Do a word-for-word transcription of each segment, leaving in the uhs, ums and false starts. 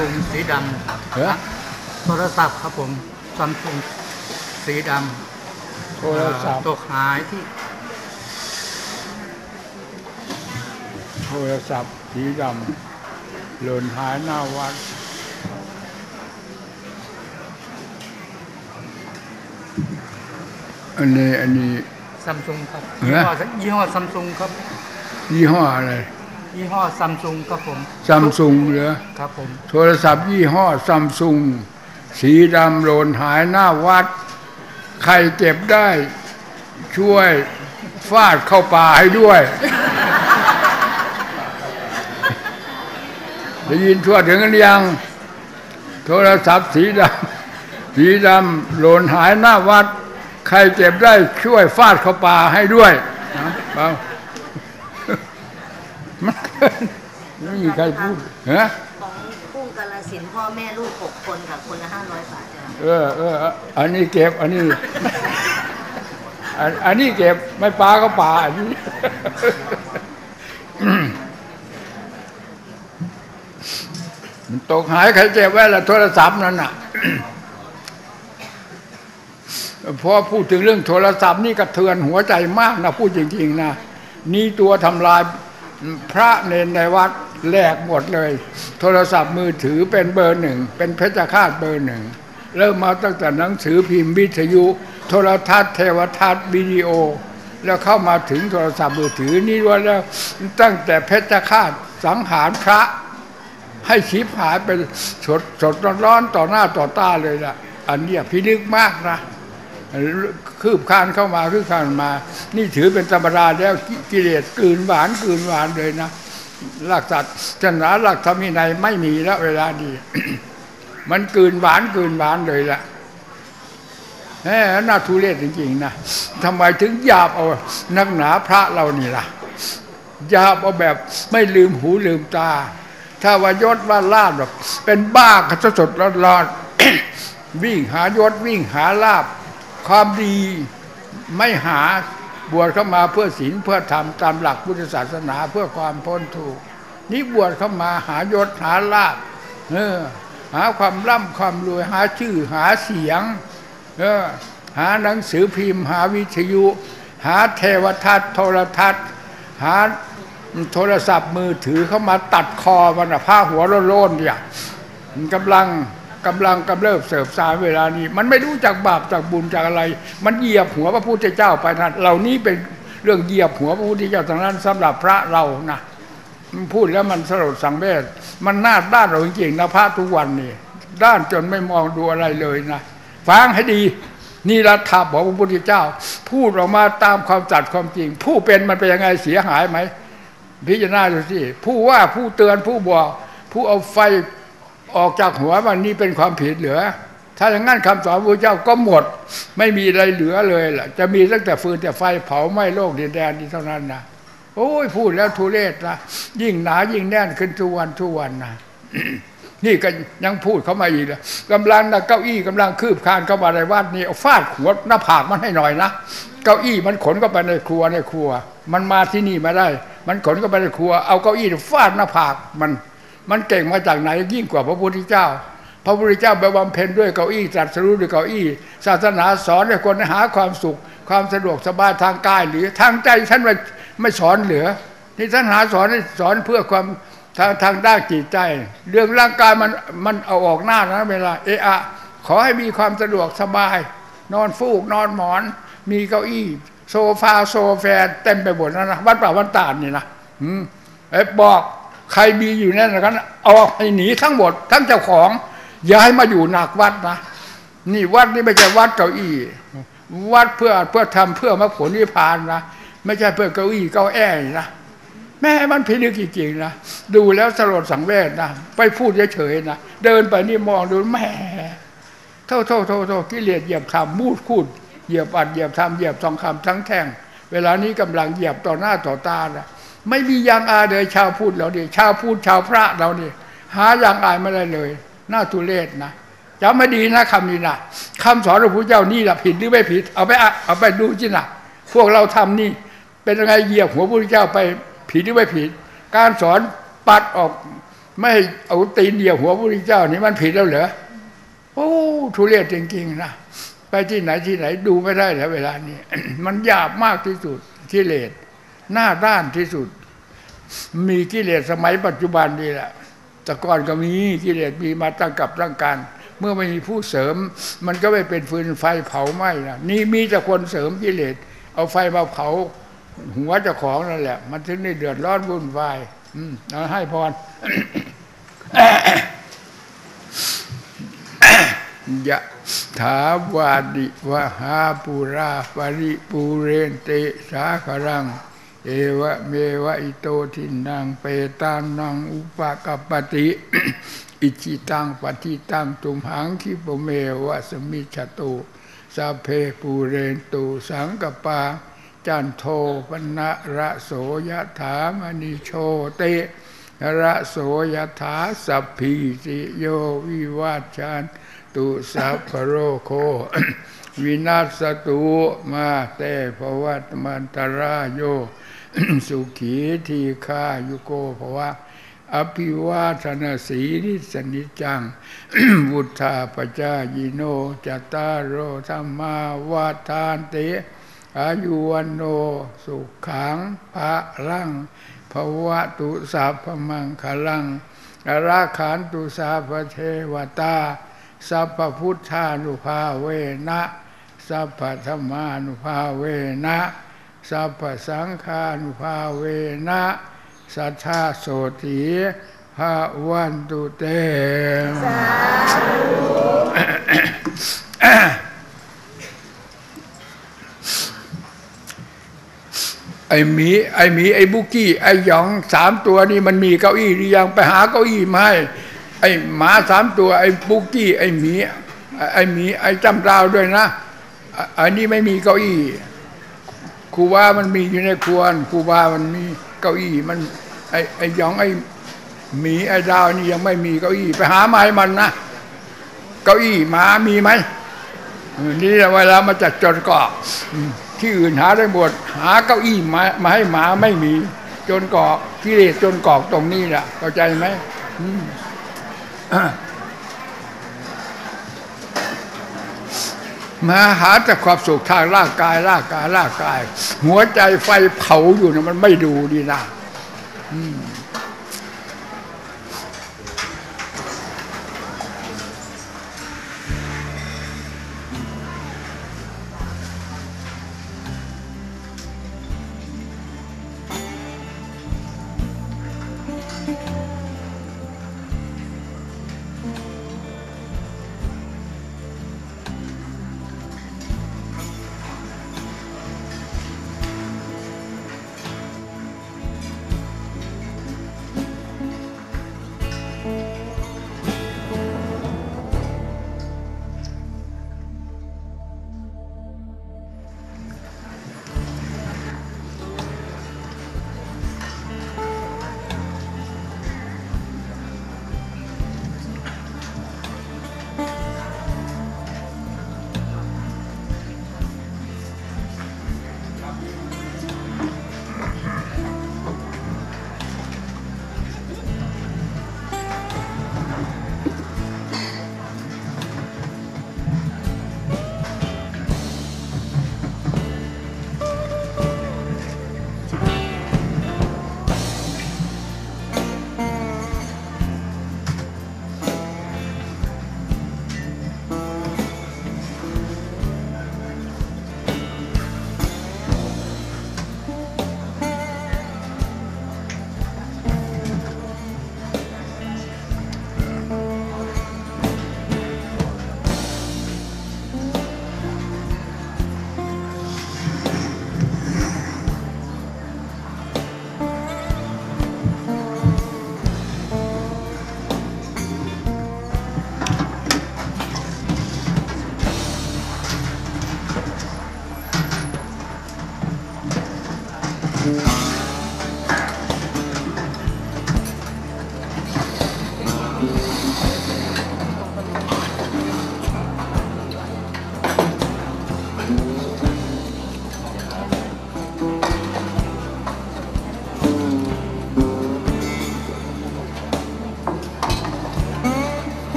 ซุงสีดำโทรศัพท์ครับผมซัมซุงสีดำโทรศัพท์ตกหายที่โทรศัพท์สีดำหล่นหายหน้าวัดอันนี้อันนี้ซัมซุงครับยี่ห้อยี่ห้อซัมซุงครับยี่ห้ออะไรยี่ห้อซัมซุงครับผมซัมซุงเหรอครับผมโทรศัพท์ยี่ห้อซัมซุงสีดำหล่นหายหน้าวัดใครเก็บได้ช่วยฟาดเข้าป่าให้ด้วยได้ยินทั่วถึงกันยังโทรศัพท์สีดำสีดำหล่นหายหน้าวัดใครเก็บได้ช่วยฟาดเข้าป่าให้ด้วยนะเปล่าไม่มีใครพูดฮะของกุ้งกาฬสินธุ์พ่อแม่ลูกหกคนค่ะคนละห้าร้อยบาทจ้ะเออเอออันนี้เก็บอันนี้อันนี้เก็บไม่ปลาก็ปลาอันนี้มันตกหายใครเก็บไว้ละโทรศัพท์นั่นน่ะพอพูดถึงเรื่องโทรศัพท์นี่กระเทือนหัวใจมากนะพูดจริงๆนะนี่ตัวทำลายพระเนรในวัดแหลกหมดเลยโทรศัพท์มือถือเป็นเบอร์หนึ่งเป็นเพชฌฆาตเบอร์หนึ่งเริ่มมาตั้งแต่หนังสือพิมพ์วิทยุโทรทัศน์เทวทัศน์วิดีโอแล้วเข้ามาถึงโทรศัพท์มือถือนี่ว่าแล้วตั้งแต่เพชฌฆาตสังหารพระให้ชีพหายเป็นสดสดร้อนๆต่อหน้าต่อตาเลยล่ะอันนี้พิลึกมากนะคืบคานเข้ามาคืบคานมานี่ถือเป็นธรรมดาแล้วกิเลสกลืนหวานกลืนหวานเลยนะหลักศาสนาหลักธรรมวินัยไม่มีแล้วเวลานี้ มันกลืนหวานกลืนหวานเลยล่ะแหมน่าทุเรศจริงๆนะทำไมถึงหยาบเอานักหนาพระเรานี่ล่ะหยาบเอาแบบไม่ลืมหูลืมตาถ้าว่ายศว่าลาภแบบเป็นบ้ากันสดๆร้อนๆวิ่งหายศวิ่งหาลาภความดีไม่หาบวชเข้ามาเพื่อศีลเพื่อธรรมตามหลักพุทธศาสนาเพื่อความพ้นทุกข์นี่บวชเข้ามาหายศหาลาภเออหาความร่ำความรวยหาชื่อหาเสียงเออหาหนังสือพิมพ์หาวิทยุหาเทวทัศน์โทรทัศน์หาโทรศัพท์มือถือเข้ามาตัดคอมันอะผ้าหัวโล้นๆเนี่ยมันกำลังกำลังกำเริบเสบสารเวลานี้มันไม่รู้จักบาปจากบุญจากอะไรมันเหยียบหัวพระพุทธเจ้าไปนั้นเหล่านี้เป็นเรื่องเหยียบหัวพระพุทธเจ้าทั้งนั้นสำหรับพระเรานะมันพูดแล้วมันสลดสังเวชมันน่าด้านเราจริงๆนะพระทุกวันนี่ด้านจนไม่มองดูอะไรเลยนะฟังให้ดีนี่รัฐบาลของพระพุทธเจ้าพูดออกมาตามความจัดความจริงผู้เป็นมันเป็นยังไงเสียหายไหมพิจารณาดูสิผู้ว่าผู้เตือนผู้บอกผู้เอาไฟออกจากหัวมันนี่เป็นความผิดเหลือถ้าอย่างนั้นคำสอนพระเจ้าก็หมดไม่มีอะไรเหลือเลยล่ะจะมีตั้งแต่ฟืนแต่ไฟเผาไหม้โลกดินแดนนี้เท่านั้นนะโอ้ยพูดแล้วทุเรศนะยิ่งหนายิ่งแน่นขึ้นทุกวันทุกวันนะนี่ก็ยังพูดเข้ามาอีกแล้วกำลังนะเก้าอี้กำลังคืบคานเข้ามาในวัดนี่เอาฟาดหัวหน้าผากมันให้หน่อยนะเก้าอี้มันขนเข้าไปในครัวในครัวมันมาที่นี่มาได้มันขนเข้าไปในครัวเอาเก้าอี้ฟาดหน้าผากมันมันเก่งมาจากไหนยิ่งกว่าพระพุทธเจ้าพระพุทธเจ้าไปบำเพ็ญด้วยเก้าอี้ตรัสรู้ด้วยเก้าอี้ศาสนาสอนให้คนหาความสุขความสะดวกสบายทางกายหรือทางใจท่านไม่ไม่สอนเหลือที่ท่านหาสอนสอนเพื่อความทางทางด้านจิตใจเรื่องร่างกายมันมันเอาออกหน้านะเวลาเอะอะขอให้มีความสะดวกสบายนอนฟูกนอนหมอนมีเก้าอี้โซฟาโซแฟนเต็มไปหมดนะนะวัดป่าวัดตาดนี่นะอืมไอ้บอกใครมีอยู่นั่นกันเอาให้หนีทั้งหมดทั้งเจ้าของย้ายมาอยู่หนักวัดนะนี่วัดนี่ไม่ใช่วัดเก้าอี้วัดเพื่อเพื่อทำเพื่อมรรคผลนิพพานนะไม่ใช่เพื่อเก้าอี้เก้าแอ่นะแม่มันพิลึกจริงๆนะดูแล้วสลดสังเวชนะไปพูดเฉยๆนะเดินไปนี่มองดูแม่โทษโทษโทษโทษกิเลสเหยียบธรรมมูดคูดเหยียบอัดเหยียบธรรมเหยียบทองคำทั้งแท่งเวลานี้กำลังเหยียบต่อหน้าต่อตานะไม่มียางอายเลยชาวพูดเราดิชาวพูดชาวพระเราดิหายางอายไม่ได้เลยน่าทุเรศนะจำไม่ดีนะคำนี้นะคำสอนของพระพุทธเจ้านี่แหละผิดหรือไม่ผิดเอาไปเอาไปดูจินะพวกเราทำนี่เป็นยังไงเหยียบหัวพระพุทธเจ้าไปผิดหรือไม่ผิดการสอนปัดออกไม่เอาตีนเดียวหัวพระพุทธเจ้านี่มันผิดแล้วเหรอโอ้ทุเรศจริงๆนะไปที่ไหนที่ไหนดูไม่ได้แล้วเวลานี้ มันหยาบมากที่สุดกิเลสหน้าด้านที่สุดมีกิเลสสมัยปัจจุบันนี่แหละแต่ก่อนก็มีกิเลสมีมาตั้งกับตั้งการเมื่อไม่มีผู้เสริมมันก็ไม่เป็นฟืนไฟเผาไหม้นะนี่มีแต่คนเสริมกิเลสเอาไฟมาเผาหัวเจ้าของนั่นแหละมันถึงได้เดือดร้อนวุ่นวายเอาให้พร ยะถาวาดิวะหาปุราปริปูเรนเตสาครังเอวะเมวะอิโตทินังเปตานังอุปกัปปติ อิจิตังปฏิตังตุมหังคิปเมวะสมิจฉตุสัพเพปูเรนตุสังกปาจันโทปนะระโสยถามณิโชติระโสยถาสัพพิติโยวิวัชชันตุสัพพโรโค วินาศตุมาเตภวัตมันตรายโย สุขีทีฆายุโกภวะอภิวาทนาสีนิสนิจัง วุธาปจายิโนจตารโรธรรมาวาทานเตอายุวันโนสุขังภะลังภวะตุสัพพมังคลังอราขันตุสัพพเทวตาสัพพพุทธานุภาเวนะสัพพธรรมานุภาเวนะสัพพสังฆานุภาเวนะสัทธาโสติภาวันตุเตสาธุไอ้หมีไอ้หมีไอ้บุกี้ไอ้หยองสามตัวนี่มันมีเก้าอี้หรือยังไปหาเก้าอี้มาให้ไอ้หมาสามตัวไอ้บุกี้ไอ้หมีไอ้หมีไอ้จำดาวด้วยนะอันนี้ไม่มีเก้าอี้ครูบามันมีอยู่ในครัวครูบามันมีเก้าอี้มันไอ้ไอ้หยองไอ้หมีไอ้ดาวนี่ยังไม่มีเก้าอี้ไปหาไม้มันนะเก้าอี้หมามีไหมนี่เวลามาจัดจดเกาะที่อื่นหาได้หมดหาเก้าอี้มามาให้หมาไม่มีจนเกาะกิเลสจนเกาะตรงนี้แหละเข้าใจไหมมาหาแต่ความสุขทางร่างกายร่างกายร่างกายหัวใจไฟเผาอยู่นะมันไม่ดูดีนะ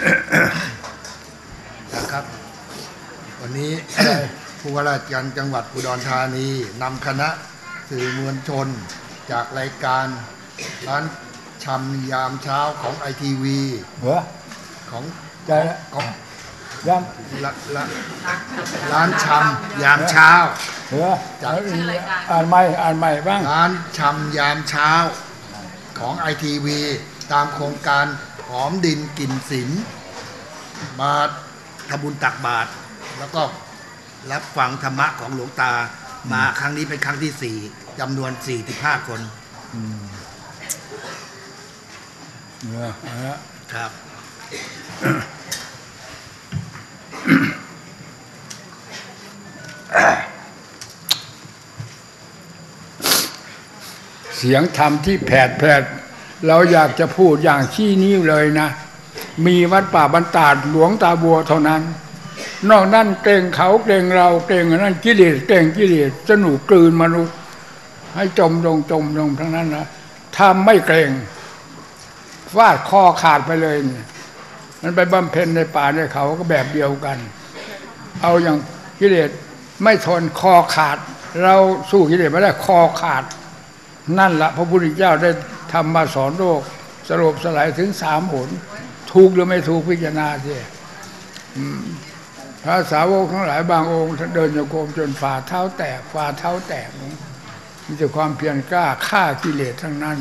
นะครับวันนี้ ผู้ว่าราชการจังหวัดอุดรธานีนำคณะสื่อมวลชนจากรายการร้านชำยามเช้าของไอทีวีเหรอของใจของยังละละร้านชำยามเช้าเหรออ่านใหม่อ่านใหม่บ้างร้านชำยามเช้าของไอทีวีตามโครงการหอมดินกลิ่นศิลป์มาทำบุญตักบาตรแล้วก็รับฟังธรรมะของหลวงตามาครั้งนี้เป็นครั้งที่สี่จำนวนสี่สิบห้าคนเหรอฮะครับเสียงธรรมที่แผดแผดเราอยากจะพูดอย่างชี้นิ้วเลยนะมีวัดป่าบรรดาดหลวงตาบัวเท่านั้นนอกนั้นเกรงเขาเกรงเราเกรงนั่นกิเลสเกรงกิเลสสนุกกลืนมนุษย์ให้จมลงจมลงทั้งนั้นนะทำไม่เกรงฟาดคอขาดไปเลยมันไปบำเพ็ญในป่าในเขาก็แบบเดียวกันเอาอย่างกิเลสไม่ทนคอขาดเราสู้กิเลสไม่ได้คอขาดนั่นละพระพุทธเจ้าได้ทำมาสอนโลกสรุปสลายถึงสามหนถูกหรือไม่ถูกพิจารณาสิพระสาวกทั้งหลายบางองค์เดินโยกมจนฝ่าเท้าแตกฝ่าเท้าแตกมีแต่ความเพียรกล้าฆ่ากิเลสทั้งนั้น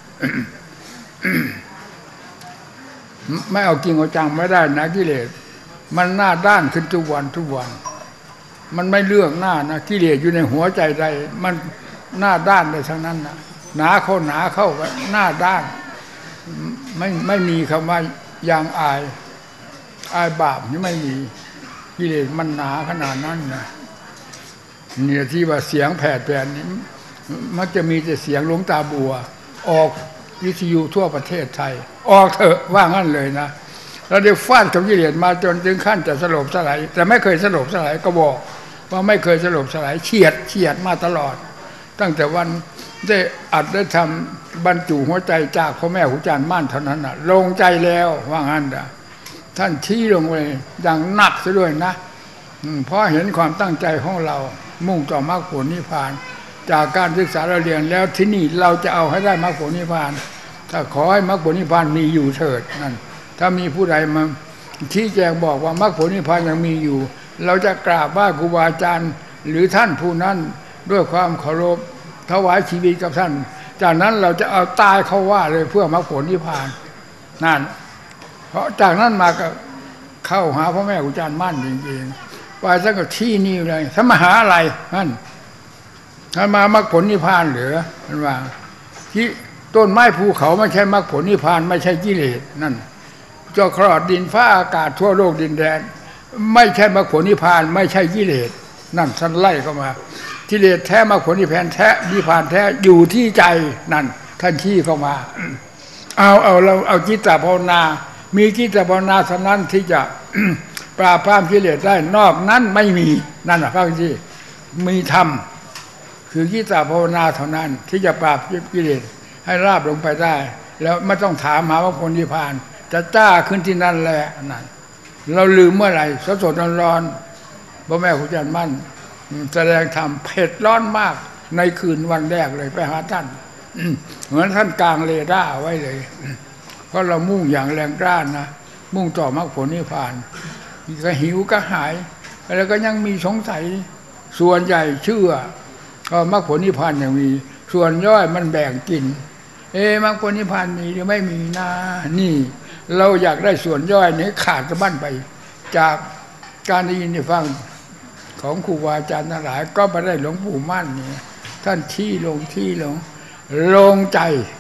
ไม่เอาจริงเอาจังไม่ได้นะกิเลสมันหน้าด้านขึ้นทุกวันทุกวันมันไม่เลือกหน้านะกิเลสอยู่ในหัวใจใดมันหน้าด้านเลยทั้งนั้นนะหนาเข้าหนาเข้าหน้าด้านไม่ไม่มีคำว่ายางอายอายบาปนี่ไม่มีกิเลสมันหนาขนาดนั้นนะเนี่ยที่ว่าเสียงแผดแผดนี้มันจะมีแต่เสียงหลวงตาบัวออกวิทยุทั่วประเทศไทยออกเถอะว่างั้นเลยนะเราได้ฟาดกับกิเลสมาจนถึงขั้นจะสลบสลายแต่ไม่เคยสลบสลายก็บอกว่าไม่เคยสลบสลายเฉียดเฉียดมาตลอดตั้งแต่วันได้อัดได้ทำบรรจุหัวใจจากพ่อแม่ครูอาจารย์มั่นเท่านั้นนะลงใจแล้วว่างั้นนะท่านชี้ลงไปอย่างหนักซะด้วยนะเพราะเห็นความตั้งใจของเรามุ่งต่อมรรคผลนิพพานจากการศึกษาเราเรียนแล้วที่นี่เราจะเอาให้ได้มรรคผลนิพพานถ้าขอให้มรรคผลนิพพานมีอยู่เถิดนั่นถ้ามีผู้ใดมาชี้แจงบอกว่ามรรคผลนิพพานยังมีอยู่เราจะกราบไหว้ครูบาอาจารย์หรือท่านผู้นั้นด้วยความเคารพถวายชีวิตกับท่านจากนั้นเราจะเอาตายเขาว่าเลยเพื่อมรรคผลนิพพานนั่นเพราะจากนั้นมาก็เข้าหาพ่อแม่ครูอาจารย์มั่นจริงๆไปซะก็ที่นี่เลยถ้ามาหาอะไรนั่นถ้ามามรรคผลนิพพานเหรือมันว่าที่ต้นไม้ภูเขาไม่ใช่มรรคผลนิพพานไม่ใช่กิเลสนั่นเจ้าครอดดินฟ้าอากาศทั่วโลกดินแดนไม่ใช่มรรคผลนิพพานไม่ใช่กิเลสนั่นท่านไล่เข้ามากิเลสแท้มรรคผลนิพพานแท้นิพพานแท้อยู่ที่ใจนั่นท่านชี้เข้ามาเอาเอาเราเอาจิตตภาวนามีจิตภาวนาเท่านั้นที่จะ ปราบปรามกิเลสได้นอกนั้นไม่มีนั่นนะพระพี่มีธรรมคือจิตตภาวนาเท่านั้นที่จะปราบกิเลสให้ราบลงไปได้แล้วไม่ต้องถามหามรรคผลนิพพานจะจ้าขึ้นที่นั่นแหละนั่นเราลืมเมื่อไหร่สดสดร้อนๆพ่อแม่ครูอาจารย์มั่นแสดงธรรมเผ็ดร้อนมากในคืนวันแรกเลยไปหาท่านเหมือนท่านกลางเรดาร์ไว้เลยเพราะเรามุ่งอย่างแรงกล้านะมุ่งต่อมรรคผลนิพพานก็หิวก็หายแล้วก็ยังมีสงสัยส่วนใหญ่เชื่อก็มรรคผลนิพพานอย่างมีส่วนย่อยมันแบ่งกินเอ๊ะมรรคผลนิพพานมีหรือไม่มีนะนี่เราอยากได้ส่วนย่อยนี้ขาดสะบั้นไปจากการได้ยินได้ฟังของครูบาอาจารย์ทั้งหลายก็ไปได้หลวงปู่มั่นนี่ท่านชี้ลงชี้ลงลงใจ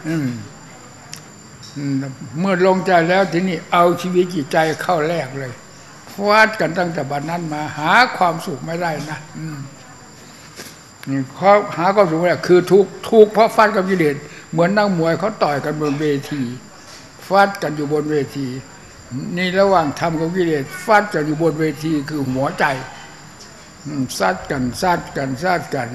เมื่อลงใจแล้วทีนี้เอาชีวิตจิตใจเข้าแลกเลยฟาดกันตั้งแต่บัดนั้นมาหาความสุขไม่ได้นะนี่เขาหาความสุขไม่ได้คือทุกทุกเพราะฟาดกับกิเลสเหมือนนักมวยเขาต่อยกันบนเวทีฟาดกันอยู่บนเวทีนี่ระหว่างทำกับกิเลสฟาดกันอยู่บนเวทีคือหัวใจซัดกันซัดกันซัดกัน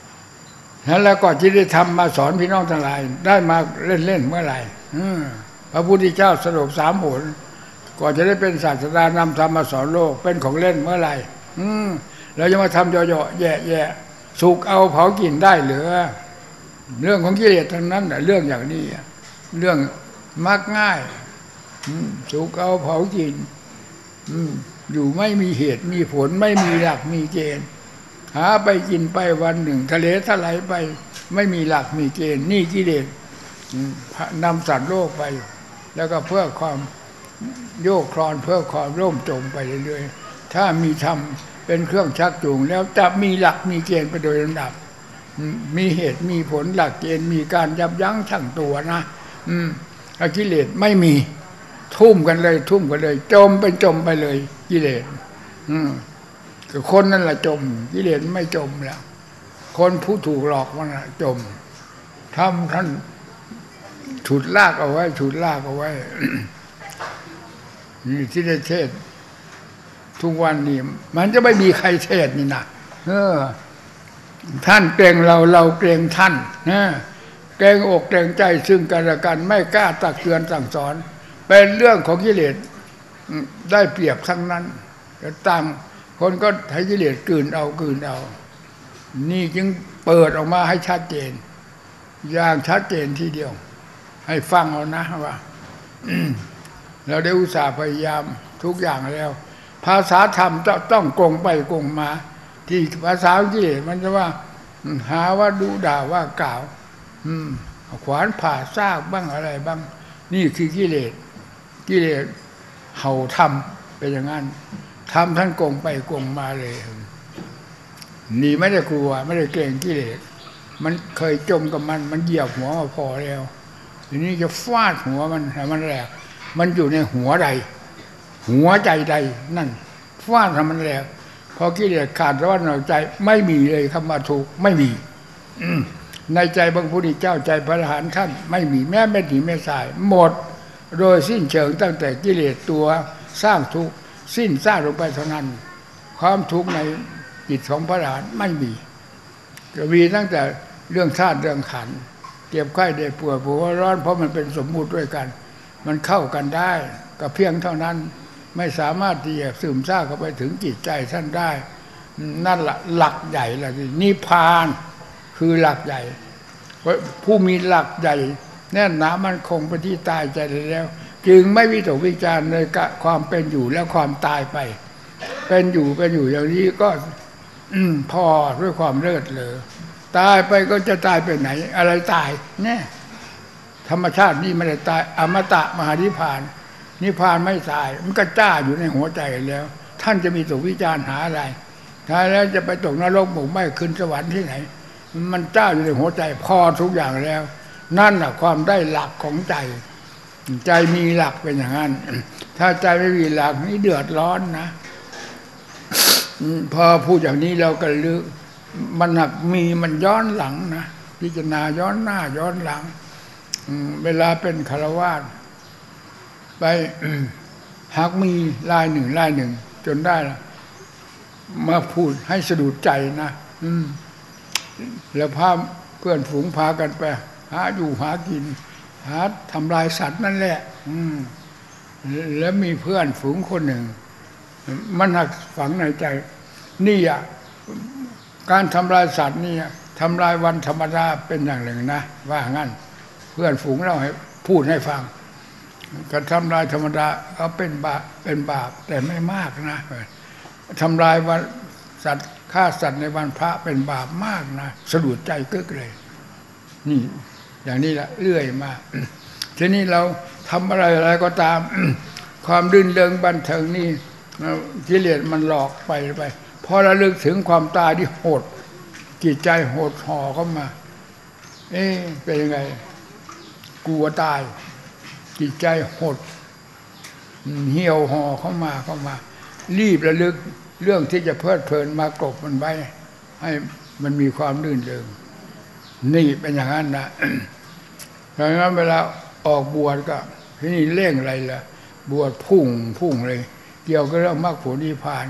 แล้วก็ที่ได้ทำมาสอนพี่น้องทั้งหลายได้มาเล่นๆเมื่อไหร่พพระพุทธเจ้าสรุปสามหนก่อนจะได้เป็นศาสดานำธรรมมาสอนโลกเป็นของเล่นเมื่อไหร่อืมเราจะมาทำเยาะๆแย่ๆสุกเอาเผากินได้หรือเรื่องของกิเลสทั้งนั้นเรื่องอย่างนี้เรื่องมักง่ายสุกเอาเผากินอยู่ไม่มีเหตุมีผลไม่มีหลักมีเกณฑ์หาไปกินไปวันหนึ่งทะเลทลายไปไม่มีหลักมีเกณฑ์นี่กิเลสนำสัตว์โลกไปแล้วก็เพื่อความโยกคลอนเพื่อความร่มจมไปเรื่อยๆถ้ามีธรรมเป็นเครื่องชักจูงแล้วจะมีหลักมีเกณฑ์ไปโดยลำดับมีเหตุมีผลหลักเกณฑ์มีการยับยั้งชั่งตัวนะอืมกิเลสไม่มีทุ่มกันเลยทุ่มกันเลยจมเป็นจมไปเลยกิเลสอืมคนนั่นแหละจมกิเลสไม่จมแล้วคนผู้ถูกหลอกมันจมทำท่านฉุดลากเอาไว้ฉุดลากเอาไว้ นี่ที่ได้เทศทุกวันนี้มันจะไม่มีใครเทศนี่นะเออท่านเกรงเราเราเกรงท่านนะเกรงอกเกรงใจซึ่งกันและกันไม่กล้าตักเตือนสั่งสอนเป็นเรื่องของกิเลสได้เปรียบทั้งนั้นแต่ต่างคนก็ให้กิเลสกลืนเอากลืนเอานี่จึงเปิดออกมาให้ชัดเจนอย่างชัดเจนทีเดียวให้ฟังเอานะว่าเราได้อุตส่าห์พยายามทุกอย่างแล้วภาษาธรรมจะต้องกงไปกงมาที่ภาษากิเลสมันจะว่าหาว่าดูด่าว่ากล่าวขวานผ่าซากบ้างอะไรบ้างนี่คือกิเลสกิเลสเห่าทำเป็นอย่างนั้นทำท่านกงไปกงมาเลยนี่ไม่ได้กลัวไม่ได้เกรงกิเลสมันเคยจมกับมันมันเหยียบหัวมาพอแล้วทีนี้จะฟาดหัวมันให้มันแหลกมันอยู่ในหัวใดหัวใจใดนั่นฟาดให้มันแหลกพอกิเลสขาดร้อนหน่อยใจไม่มีเลยคำว่าถูกไม่มีในใจบางพุทธเจ้าใจพระอรหันต์ท่านไม่มีแม้ไม่หนีไม่สายหมดโดยสิ้นเชิงตั้งแต่กิเลสตัวสร้างทุกข์สิ้นซากลงไปเท่านั้นความทุกข์ในจิตของพระอรหันต์ไม่มีก็มีตั้งแต่เรื่องธาตุเรื่องขันธ์เจ็บไข้ได้ป่วยปวดร้อนเพราะมันเป็นสมมุติด้วยกันมันเข้ากันได้ก็เพียงเท่านั้นไม่สามารถที่จะซึมซาบเข้าไปถึงจิตใจท่านได้นั่นแหละหลักใหญ่ละที่นิพพานคือหลักใหญ่ผู้มีหลักใหญ่แน่นหนามันคงไปที่ตายใจแล้วจึงไม่วิตกวิจารณ์ในความเป็นอยู่และความตายไปเป็นอยู่เป็นอยู่อย่างนี้ก็พอด้วยความเลิศเลอตายไปก็จะตายไปไหนอะไรตายแน่ธรรมชาตินี่ไม่ได้ตายอมตะมหานิพพานนิพพานไม่ตายมันก็จ้าอยู่ในหัวใจแล้วท่านจะมีตกวิจารณ์หาอะไรท้ายแล้วจะไปตกนรกหมกไหม้ขึ้นสวรรค์ที่ไหนมันจ้าอยู่ในหัวใจพอทุกอย่างแล้วนั่นแหละความได้หลักของใจใจมีหลักเป็นอย่างนั้นถ้าใจไม่มีหลักนี่เดือดร้อนนะพอพูดอย่างนี้เราก็ลึกมันหนักมีมันย้อนหลังนะพิจารณาย้อนหน้าย้อนหลังเวลาเป็นฆราวาสไปหากมีลายหนึ่งลายหนึ่งจนได้ละมาพูดให้สะดุดใจนะแล้วพาเพื่อนฝูงพากันไปหาอยู่หากินหาทำลายสัตว์นั่นแหละแล้วมีเพื่อนฝูงคนหนึ่งมันหักฝังในใจนี่อ่ะการทำลายสัตว์นี่ทำลายวันธรรมดาเป็นอย่างหนึ่งนะว่างั้นเพื่อนฝูงเราให้พูดให้ฟังการทำลายธรรมดาก็เป็นบาปเป็นบาปแต่ไม่มากนะทำลายวันสัตว์ฆ่าสัตว์ในวันพระเป็นบาปมากนะสะดุดใจกึกเลยนี่อย่างนี้แหละเรื่อยมาทีนี้เราทำอะไรอะไรก็ตามความรื่นเริงบันเทิงนี่กิเลสมันหลอกไปไปพอระลึกถึงความตายที่โหดจิตใจโหดห่อเข้ามาเอ๊ะเป็นยังไงกลัวตายจิตใจหดเหี่ยวห่อเข้ามาเข้ามารีบระลึกเรื่องที่จะเพลิดเพลินมากบมันไว้ให้มันมีความลื่นเริงนี่เป็นอย่างนั้นนะดังนั้นเวลาออกบวชก็ที่นี่เร่งอะไรล่ะบวชพุ่งพุ่งเลยเกี่ยวกับเรื่องมรรคผลนิพพาน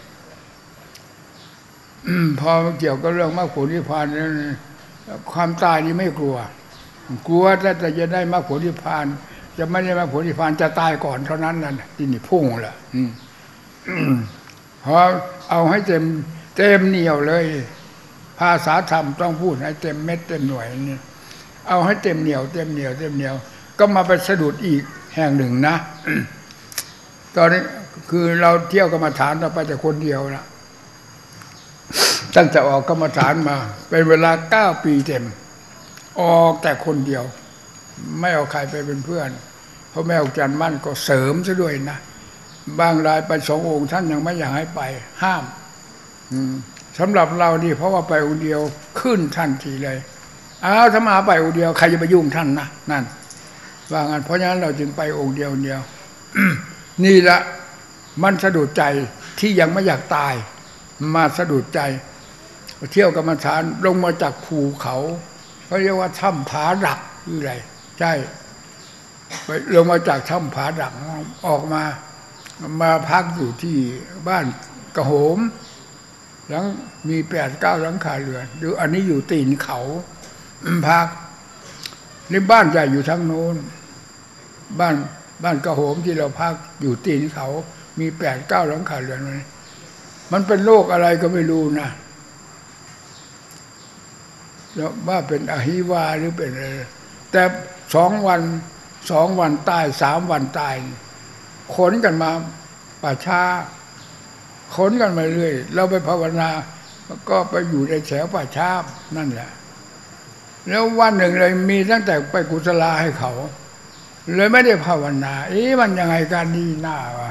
พอเกี่ยวกับเรื่องมรรคผลนิพพานนั้นความตายนี่ไม่กลัวกลัวแต่จะได้มรรคผลนิพพานจะไม่ได้มาผลนิพพานจะตายก่อนเท่านั้นนั่นที่นี่พุ่งแหละเพราะเอาให้เต็มเต็มเหนียวเลยภาษาธรรมต้องพูดให้เต็มเม็ดเต็มหน่วยนี่เอาให้เต็มเหนียวเต็มเหนียวเต็มเหนียวก็มาไปสะดุดอีกแห่งหนึ่งนะ ตอนนี้คือเราเที่ยวกรรมฐานเราไปแต่คนเดียวนะตั้งแต่ออกกรรมฐานมาเป็นเวลาเก้าปีเต็มออกแต่คนเดียวไม่เอาใครไปเป็นเพื่อนเพราะแม่อาจารย์มั่นก็เสริมซะด้วยนะบางรายไปสององค์ท่านยังไม่อยากให้ไปห้ามสำหรับเรานี่เพราะว่าไปองค์เดียวขึ้นทันทีเลยอ้าวถ้ามาไปองค์เดียวใครจะไปยุ่งท่านนะนั่นว่างั้นเพราะฉะนั้นเราจึงไปองค์เดียวเดียว นี่ละมันสะดุดใจที่ยังไม่อยากตายมาสะดุดใจเที่ยวกรรมฐานลงมาจากภูเขาเขาเรียกว่าถ้ำผาดักหรืออะไรใช่ไปลงมาจากถ้ำผาดักออกมามาพักอยู่ที่บ้านกระโหมหลังมีแปดเก้าหลังคาเรือนดูอันนี้อยู่ตีนเขาพักในบ้านใหญ่อยู่ทางโน้นบ้านบ้านกระโหมที่เราพักอยู่ตีนเขามีแปดเก้าหลังคาเรือนมันเป็นโรคอะไรก็ไม่รู้นะแล้วว่าเป็นอหิวาหรือเป็นอะไรแต่สองวันสองวันตายสามวันตายขนกันมาป่าช้าขนกันมาเรื่อยเราไปภาวนาก็ไปอยู่ในแถวป่าช้านั่นแหละแล้ววันหนึ่งเลยมีตั้งแต่ไปกุศลาให้เขาเลยไม่ได้ภาวนาเอ๊ะมันยังไงกันดีหน้าวะ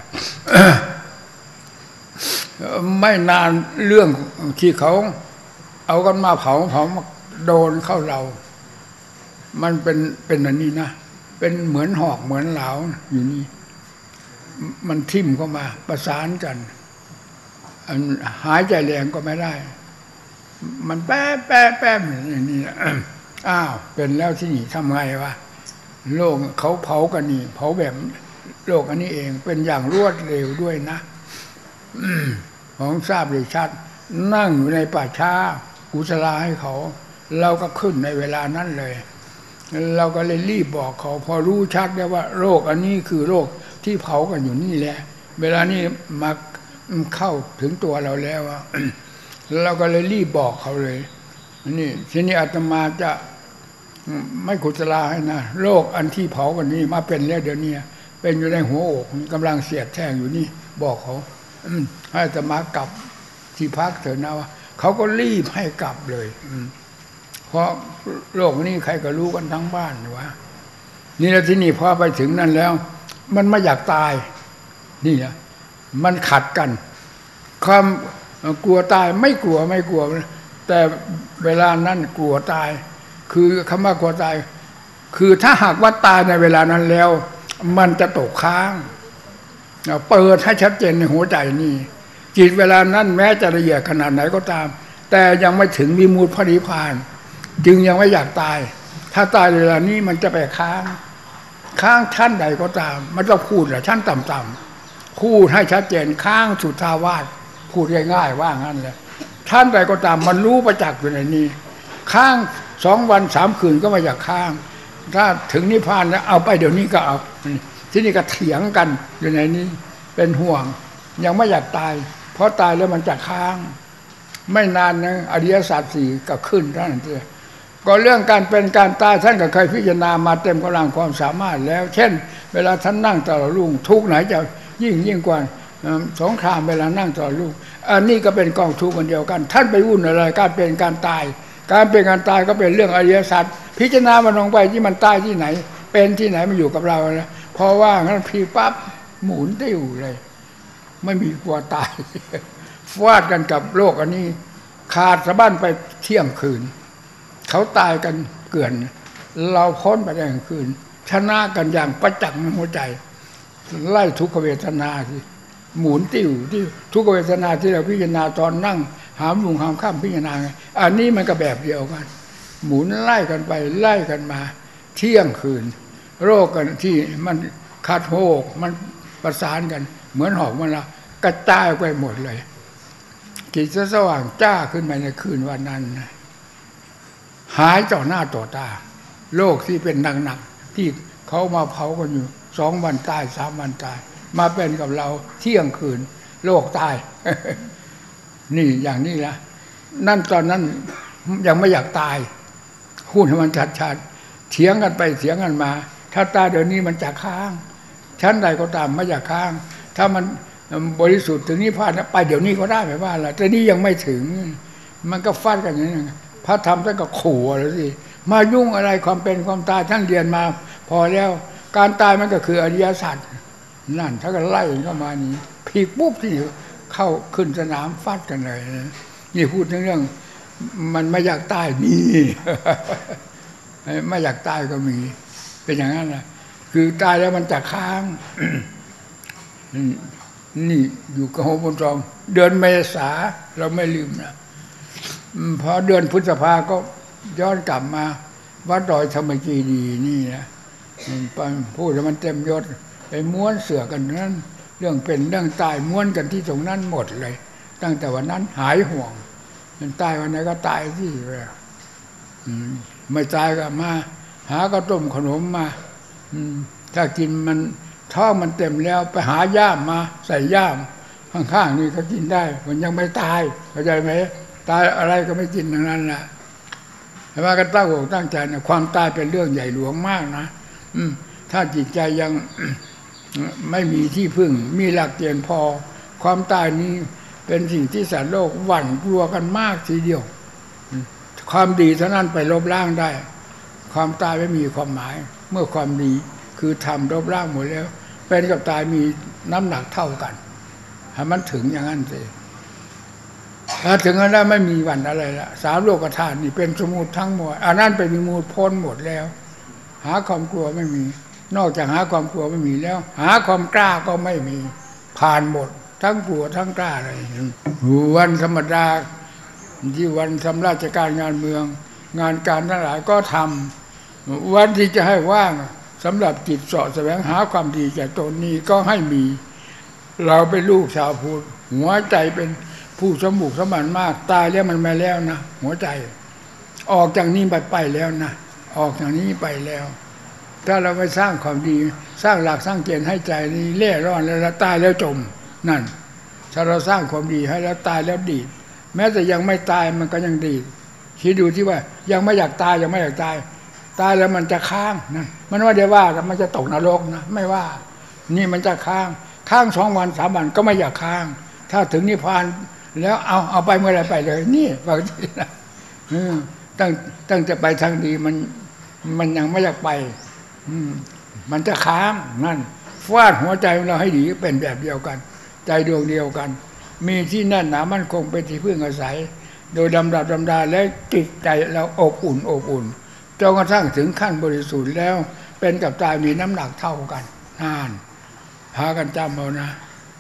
ไม่นานเรื่องที่เขาเอากันมาเผาเผาโดนเข้าเรามันเป็นเป็นอันนี้นะเป็นเหมือนหอกเหมือนเหลาอยู่นี่มันทิ่มเข้ามาประสานกันหายใจแรงก็ไม่ได้มันแป๊ะแป๊ะแป๊ะอย่างนี้อ้าวเป็นแล้วที่นี่ทำไงวะโลกเขาเผากันนี่เผาแบบโลกอันนี้เองเป็นอย่างรวดเร็วด้วยนะของทราบเลยชัดนั่งอยู่ในป่าช้ากุศลาให้เขาเราก็ขึ้นในเวลานั้นเลยเราก็เลยรีบบอกเขาพอรู้ชัดแล้วว่าโรคอันนี้คือโรคที่เผากันอยู่นี่แหละเวลานี้มาเข้าถึงตัวเราแล้วเราก็เลยรีบบอกเขาเลยนี่ทีนี้อาตมาจะไม่กุศลาให้นะโรคอันที่เผากันนี่มาเป็นแล้วเดี๋ยวนี้เป็นอยู่ในหัวอกกำลังเสียดแทงอยู่นี่บอกเขาให้อาตมากลับที่พักเถอะนะว่าเขาก็รีบให้กลับเลยเพราะโรคนี้ใครก็รู้กันทั้งบ้านวะนี่แล้วที่นี่พอไปถึงนั่นแล้วมันไม่อยากตายนี่นะมันขัดกันความกลัวตายไม่กลัวไม่กลัวแต่เวลานั้นกลัวตายคือคำว่ากลัวตายคือถ้าหากว่าตายในเวลานั้นแล้วมันจะตกค้างเปิดให้ชัดเจนในหัวใจนี่จิตเวลานั้นแม้จะละเอียดขนาดไหนก็ตามแต่ยังไม่ถึงวิมุตติพระนิพพานจึงยังไม่อยากตายถ้าตายเวลานี้มันจะไปค้างค้างชั้นใดก็ตามมันต้องพูดแหละชั้นต่ำๆพูดให้ชัดเจนค้างสุทธาวาสพูดง่ายๆว่างั้นเลยชั้นใดก็ตามมันรู้ประจักษ์อยู่ในนี้ค้างสองวันสามคืนก็ไม่อยากค้างถ้าถึงนิพพานแล้วเอาไปเดี๋ยวนี้ก็เอาที่นี่ก็เถียงกันอยู่ในนี้เป็นห่วงยังไม่อยากตายเพราะตายแล้วมันจะค้างไม่นานนะอริยสัจสี่ก็ขึ้นท่านเถอะก็เรื่องการเป็นการตายท่านก็เคยพิจารณามาเต็มกำลังความสามารถแล้วเช่นเวลาท่านนั่งตลอดรุ่งทุกไหนจะยิ่งยิ่งกว่าสงครามเวลานั่งตลอดรุ่งอันนี้ก็เป็นกองทุกข์กันเดียวกันท่านไปวุ่นอะไรการเป็นการตายการเป็นการตายก็เป็นเรื่องอริยสัจพิจารณามันลงไปที่มันตายที่ไหนเป็นที่ไหนมันอยู่กับเรานะเพราะว่างั้นพีปั๊บหมุนได้อยู่เลยไม่มีกลัวตายฟาดกันกับโลกอันนี้ขาดสะบั้นไปเที่ยงคืนเขาตายกันเกลื่อนเราพ้นไปได้กลางคืนชนะกันอย่างประจักษ์ในหัวใจไล่ทุกขเวทนาที่หมุนติ้วที่ทุกขเวทนาที่เราพิจารณาตอนนั่งหามลุงหามข้ามพิจารณาอันนี้มันก็แบบเดียวกันหมุนไล่กันไปไล่กันมาเที่ยงคืนโรคกันที่มันขาดโหกมันประสานกันเหมือนหอกมันละกระจายไปหมดเลยจิตสว่างจ้าขึ้นมาในคืนวันนั้นหายต่อหน้าต่อตาโลกที่เป็นหนักๆที่เขามาเผากันอยู่สองวันตายสามวันตายมาเป็นกับเราเที่ยงคืนโลกตาย นี่อย่างนี้ละนั่นตอนนั้นยังไม่อยากตายพูดให้มันชัดๆเถียงกันไปเถียงกันมาถ้าตายเดี๋ยวนี้มันจะค้างชั้นใดก็ตามไม่อยากค้างถ้ามันบริสุทธิ์ถึงนิพพานไปเดี๋ยวนี้ก็ได้ไม่ว่าอะไรแต่นี่ยังไม่ถึงมันก็ฟาดกันอย่างนี้พระธรรมท่านก็ขู่แล้วสิมายุ่งอะไรความเป็นความตายท่านเรียนมาพอแล้วการตายมันก็คืออริยสัจนั่นถ้าก็ไล่เข้ามานี้พีกปุ๊บที่เข้าขึ้นสนามฟาดกันเลยนี่พูดถึงเรื่องมันไม่อยากตายมีไม่อยากตายก็มีเป็นอย่างนั้นนะคือตายแล้วมันจะค้างนี่อยู่กับโฮมบนจองเดือนเมษาเราไม่ลืมนะพอเดือนพฤษภาก็ย้อนกลับมาวัดดอยธรรมกีดีนี่นะพูดแล้วมันเต็มยศไปม้วนเสือกันนั้นเรื่องเป็นเรื่องตายม้วนกันที่ตรงนั้นหมดเลยตั้งแต่วันนั้นหายห่วงมันตายวันไหนก็ตายที่ไม่ตายก็มาหาก็ต้มขนมมาถ้ากินมันท้องมันเต็มแล้วไปหาย่ามมาใส่ย่ามข้างๆนี่ก็กินได้มันยังไม่ตายเข้าใจไหมตายอะไรก็ไม่กินทั้งนั้นแหละแต่ว่าก็ตั้งอกตั้งใจนะความตายเป็นเรื่องใหญ่หลวงมากนะถ้าจิตใจยังไม่มีที่พึ่งมีหลักเกณฑ์พอความตายนี้เป็นสิ่งที่สัตว์โลกหวั่นกลัวกันมากทีเดียวความดีเท่านั้นไปลบล้างได้ความตายไม่มีความหมายเมื่อความดีคือทำลบล้างหมดแล้วเป็นกับตายมีน้ำหนักเท่ากันให้มันถึงอย่างนั้นสิถ้าถึงนั้นไม่มีวันอะไรละสามโลกธาตุนี่เป็นสมุทรทั้งหมดอันนั้นเป็นสมุทรพ้นหมดแล้วหาความกลัวไม่มีนอกจากหาความกลัวไม่มีแล้วหาความกล้าก็ไม่มีผ่านหมดทั้งกลัวทั้งกล้าเลยวันธรรมดาที่วันทำราชการงานเมืองงานการทั้งหลายก็ทำวันที่จะให้ว่างสำหรับจิตเสาะแสวงหาความดีจากตนนี้ก็ให้มีเราเป็นลูกชาวพุทธหัวใจเป็นผู้สมบุกสมบันมากตายแล้วมันมาแล้วนะหัวใจออกจากนี้ไปไปแล้วนะออกจากนี้ไปแล้วถ้าเราไปสร้างความดีสร้างหลักสร้างเกณฑ์ให้ใจนี้เล่ร่อนแล้วตายแล้วจมนั่นถ้าเราสร้างความดีให้แล้วตายแล้วดีดแม้แต่ยังไม่ตายมันก็ยังดีดคิดดูที่ว่ายังไม่อยากตายยังไม่อยากตายตายแล้วมันจะค้างนะมันว่าเดี๋ยวว่ากันมันจะตกนรกนะไม่ว่านี่มันจะค้างค้างสองวันสามวันก็ไม่อยากค้างถ้าถึงนิพพานแล้วเอาเอาไปเมื่อไรไปเลยนี่บางทีนะตั้งตั้งจะไปทางดีมันมันยังไม่อยากไปมันจะค้างนั่นฟาดหัวใจเราให้ดีเป็นแบบเดียวกันใจดวงเดียวกันมีที่แน่นหนามั่นคงเป็นที่พึ่งอาศัยโดยดำดับดำดาและจิตใจเราอบอุ่นอบอุ่นจนกระทั่งถึงขั้นบริสุทธิ์แล้วเป็นกับตายมีน้ำหนักเท่ากันนั่นพากันจำเอานะ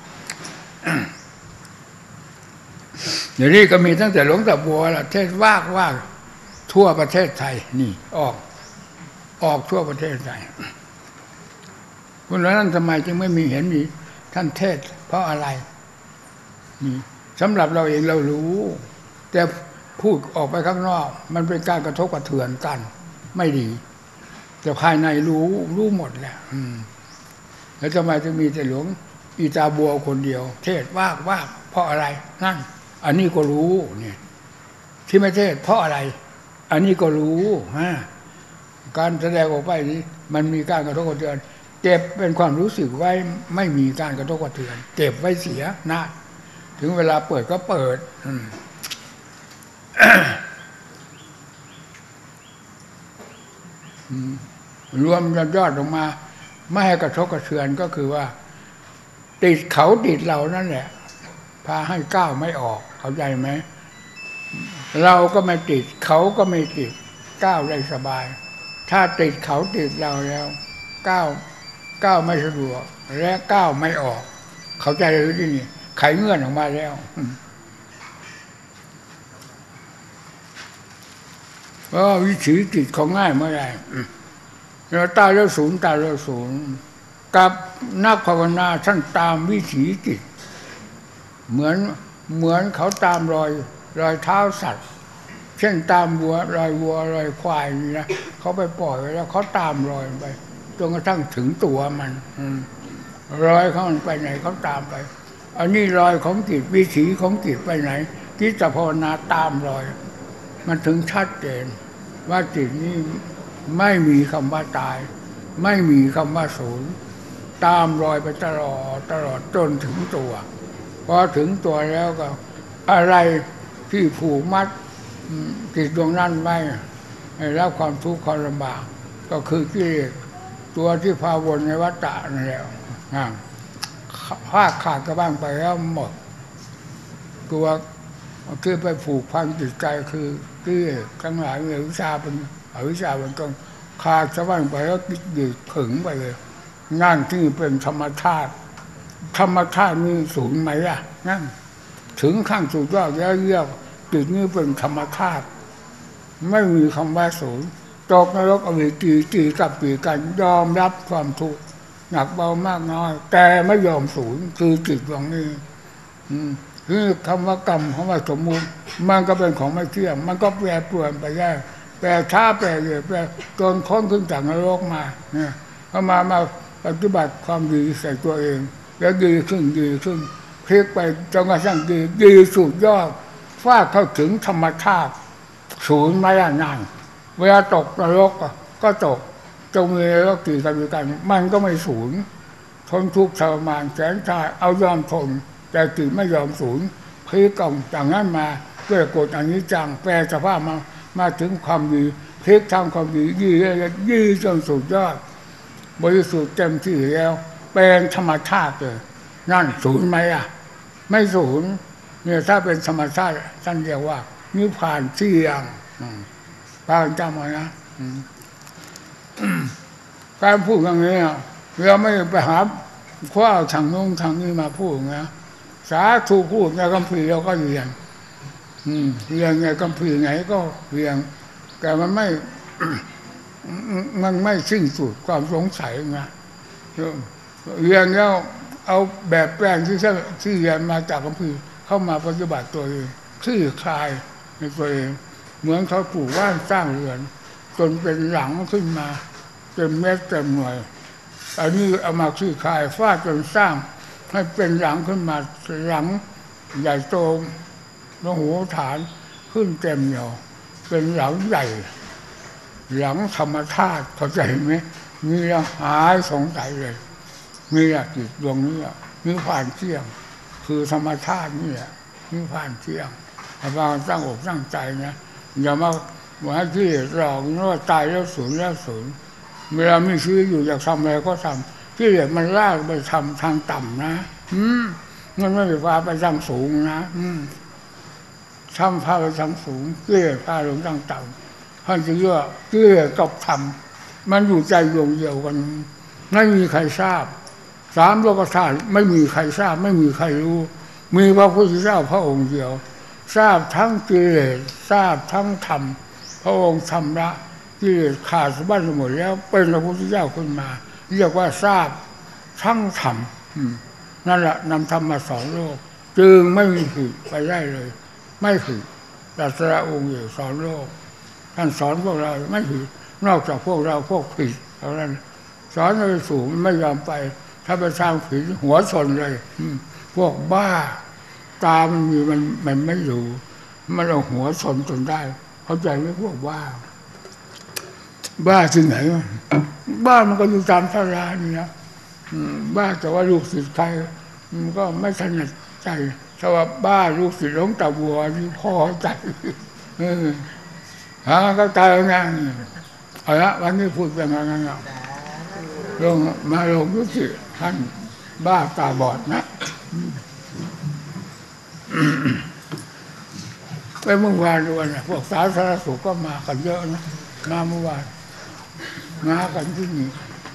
เดี๋ยวนี้ก็มีตั้งแต่หลวงตาบัวละเทศวากว่าทั่วประเทศไทยนี่ออกออกทั่วประเทศไทยคนนั้นทำไมจึงไม่มีเห็นมีท่านเทศเพราะอะไรนี่สำหรับเราเองเรารู้แต่พูดออกไปข้างนอกมันเป็นการกระทบกระเทือนกันไม่ดีแต่ภายในรู้รู้หมดแหละแล้วทำไมจึงมีแต่หลวงอีตาบัวคนเดียวเทศวากวากเพราะอะไรนั่นอันนี้ก็รู้เนี่ยที่ไม่เทศเพราะอะไรอันนี้ก็รู้ฮะการแสดงออกไปนี้มันมีการกระทบกระเทือนเก็บเป็นความรู้สึกไว้ไม่มีการกระทบกระเทือนเก็บไว้เสียนะถึงเวลาเปิดก็เปิด รวมยอดยอดลงมาไม่ให้กระทบกระเทือนก็คือว่าติดเขาติดเรานั่นแหละพาให้ก้าวไม่ออกเข้าใจไหมเราก็ไม่ติดเขาก็ไม่ติดก้าวได้สบายถ้าติดเขาติดเราแล้วก้าวก้าวไม่สะดวกและก้าวไม่ออกเข้าใจหรือที่นี่ไขเงื่อนออกมาแล้วเพราะวิถีจิตของง่ายเมื่อไรเราตายแล้วศูนย์ตายแล้วศูนย์กับนักภาวนาท่านตามวิถีจิตเหมือนเหมือนเขาตามรอยรอยเท้าสัตว์เช่นตามวัวรอยวัวรอยควายนี่นะเขาไปปล่อยไว้แล้วเขาตามรอยไปจนกระทั่งถึงตัวมันรอยของมันไปไหนเขาตามไปอันนี้รอยของจิตวิถีของจิตไปไหนจิตภาวนาตามรอยมันถึงชัดเจนว่าจิตนี้ไม่มีคำว่าตายไม่มีคำว่าศูนย์ตามรอยไปตลอดตลอดจนถึงตัวพอถึงตัวแล้วก็อะไรที่ผูกมัดจิตดวงนั้นไว้ให้รับความทุกข์ความลำบากก็คือกิเลสตัวที่พาวนในวัฏฏะนั่นแหละภาคขาดกระบ้างไปแล้วหมดตัวที่ไปผูกพันจิตใจคือกิเลสทั้งหลายอวิชชาเป็นอวิชชาเป็นต้นขาดกระบ้างไปแล้วติดยึดผึ่งไปเลยนั่นที่เป็นธรรมชาติธรรมชาติมีศูนย์ไหมล่ะนั่นถึงขั้นสุดยอดแล้วเรียกจิตนี้เป็นธรรมชาติไม่มีคำว่าศูนย์ตกนรกอเวจีจีกับปีกันยอมรับความทุกข์หนักเบามากน้อยแต่ไม่ยอมศูนย์คือจิตดวงนี้คือคำว่ากรรมคำว่าสมมุติมันก็เป็นของไม่เที่ยงมันก็แปรปรวนไปได้แปรช้าแปรเรื่อยแปรจนค้นขึ้นจากนรกมาเนี่ยพอมามาปฏิบัติความดีใส่ตัวเองแล้วดีขึ้นดีขึ้นพลิกไปจนกระทั่งดีดีสุดยอดฟาดเข้าถึงธรรมชาติศูนย์ไม่ได้นานเวลาตกนรกก็ตกจงมีนรกกี่กันกี่กันมันก็ไม่ศูนย์ทนทุกข์ทรมานแสนชาเอายอมทนแต่จิตไม่ยอมศูนย์พลิกกล่องจากนั้นมาเกิดกฎอนิจจังแปลสภาพมามาถึงความดีพลิกทำความดียี่ยี่จนสุดยอดบริสุทธิ์เต็มที่แล้วเป็นธรรมชาติเลยนั่นศูนย์ไหมอ่ะไม่ศูนย์เนี่ยถ้าเป็นธรรมชาติท่านเรียกว่านิพพานเที่ยงพระจำไว้นะการพูดอย่างนี้เราไม่ไปหาคว้าทางโน้นทางนี้มาพูดนะสาธุพูดในคัมภีร์เราก็เรียนเรียนในคัมภีร์ไหนก็เรียนแต่มันไม่มันไม่สิ้นสุดความสงสัยนะเรียนแล้วเอาแบบแปลงที่ที่เรียนมาจากคัมภีร์เข้ามาปฏิบัติตัวเองคลี่คลายในตัวเองเหมือนเขาปลูกบ้านสร้างเรือนจนเป็นหลังขึ้นมาเต็มเม็ดเต็มหน่วยอันนี้เอามาคลี่คลายฟาดจนสร้างให้เป็นหลังขึ้นมาหลังใหญ่โตมโหฬารขึ้นเต็มเหนียวเป็นหลังใหญ่หลังธรรมชาติเข้าใจไหมมีหายสงสัยเลยมีจิตดวงนี้มีผ่านเที่ยงคือธรรมชาตินี่แหละมีผ่านเที่ยงเราตั้งอกตั้งใจนะอย่ามาว่าที่เราว่าตายแล้วศูนย์แล้วศูนย์เวลามีชีวิตอยู่อยากทำอะไรก็ทำที่เหลือมันลากไปทำทางต่ำนะอืมมันไม่ไปพาไปทางสูงนะอืมทำพาไปทางสูงเกลี่ยพาลงทางต่ำท่านจะเรียกเกลี่ยกับธรรมมันอยู่ใจดวงเดียวกันไม่มีใครทราบสามโลกธาตุไม่มีใครทราบไม่มีใครรู้มีพระพุทธเจ้าพระองค์เดียวทราบทั้งกิเลสทราบทั้งธรรมพระองค์ชำระกิเลสขาดสะบั้นหมดแล้วเป็นพระพุทธเจ้าขึ้นมาเรียกว่าทราบทั้งธรรมนั่นแหละนำธรรมมาสอนโลกจึงไม่มีผิดไปได้เลยไม่ผิดแต่พระองค์เดียวสอนโลกท่านสอนพวกเราไม่ผิดนอกจากพวกเราพวกผิดเท่านั้นสอนไปสูงไม่ยอมไปถ้าไปสร้างผิดหัวชนเลยพวกบ้าตามันมีมันมันไม่อยู่มันเอาหัวชนจนได้เข้าใจไหมพวกบ้าบ้าที่ไหนบ้ามันก็อยู่ตามสารานี่นะบ้าแต่ว่าลูกศิษย์ใครมันก็ไม่ถนัดใจถ้าว่าบ้าลูกศิษย์หลวงตาบัวที่พ่อใจเออหาก็ตายงานเอาละวันนี้พูดอย่างนั้นนะลงมาลงลูกศิษย์ท่านบ้าตาบอดนะไปเมื่อวานด้วยนะพวกสาธารณสุขก็มากันเยอะนะมาเมื่อวานมากันที่นี่